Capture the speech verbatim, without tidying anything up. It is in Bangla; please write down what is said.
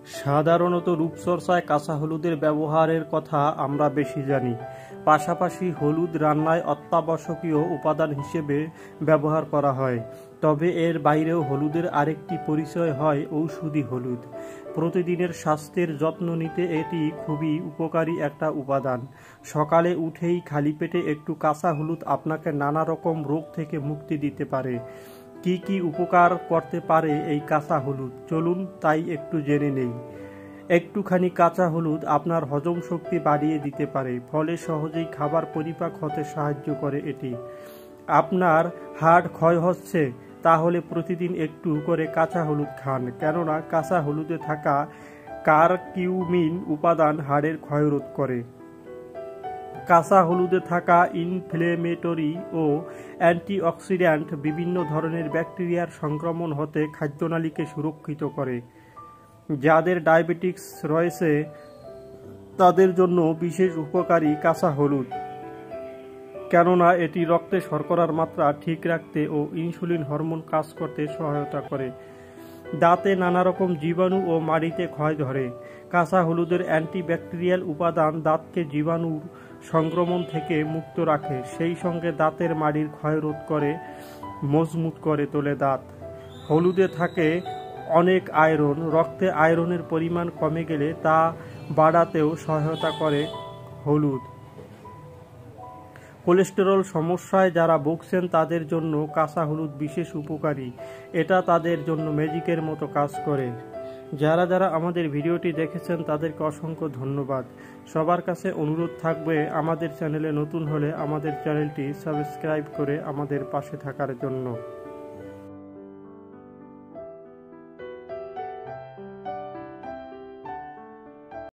সাধারণত রূপচর্চায় কাঁচা হলুদের ব্যবহারের কথা আমরা বেশি জানি। পাশাপাশি হলুদ রান্নায় অত্যাবশ্যকীয় উপাদান হিসেবে ব্যবহার করা হয়। তবে এর বাইরেও হলুদের আরেকটি পরিচয় হয় ঔষধি হলুদ। প্রতিদিনের স্বাস্থ্যের যত্ন নিতে এটি খুবই উপকারী একটা উপাদান। সকালে উঠেই খালি পেটে একটু কাঁচা হলুদ আপনাকে নানা রকম রোগ থেকে মুক্তি দিতে পারে। কি কি উপকার করতে পারে এই কাঁচা হলুদ, চলুন তাই একটু জেনে নেই। একটুখানি কাঁচা হলুদ আপনার হজম শক্তি বাড়িয়ে দিতে পারে, ফলে সহজেই খাবার পরিপাক হতে সাহায্য করে এটি। আপনার হাড় ক্ষয় হচ্ছে, তাহলে প্রতিদিন একটু করে কাঁচা হলুদ খান, কেননা কাঁচা হলুদে থাকা কারকিউমিন উপাদান হাড়ের ক্ষয় রোধ করে। কাঁচা হলুদে থাকা ইনফ্লেমেটরি ও অ্যান্টিঅক্সিডেন্ট বিভিন্ন ধরনের ব্যাকটেরিয়ার সংক্রমণ হতে খাদ্যনালীকে সুরক্ষিত করে। যাদের ডায়াবেটিস রয়েছে তাদের জন্য বিশেষ উপকারী কাঁচা হলুদ, কেননা এটি রক্তে শর্করার মাত্রা ঠিক রাখতে ও ইনসুলিন হরমোন কাজ করতে সহায়তা করে। দাঁতে নানা রকম জীবাণু ও মাড়িতে ক্ষয় ধরে। কাঁচা হলুদের অ্যান্টিব্যাকটেরিয়াল উপাদান দাঁতকে জীবাণুর সংক্রমণ থেকে মুক্ত রাখে, সেই সঙ্গে দাঁতের মাড়ির ক্ষয় রোধ করে, মজবুত করে তোলে দাঁত। হলুদে থাকে অনেক আয়রন, রক্তে আয়রনের পরিমাণ কমে গেলে তা বাড়াতেও সহায়তা করে হলুদ। কোলেস্টেরল সমস্যায় যারা ভুগছেন তাদের জন্য কাঁচা হলুদ বিশেষ উপকারী, এটা তাদের জন্য ম্যাজিকের মতো কাজ করে। যারা যারা আমাদের ভিডিওটি দেখেছেন তাদেরকে অসংখ্য ধন্যবাদ। সবার কাছে অনুরোধ থাকবে আমাদের চ্যানেলে নতুন হলে আমাদের চ্যানেলটি সাবস্ক্রাইব করে আমাদের পাশে থাকার জন্য।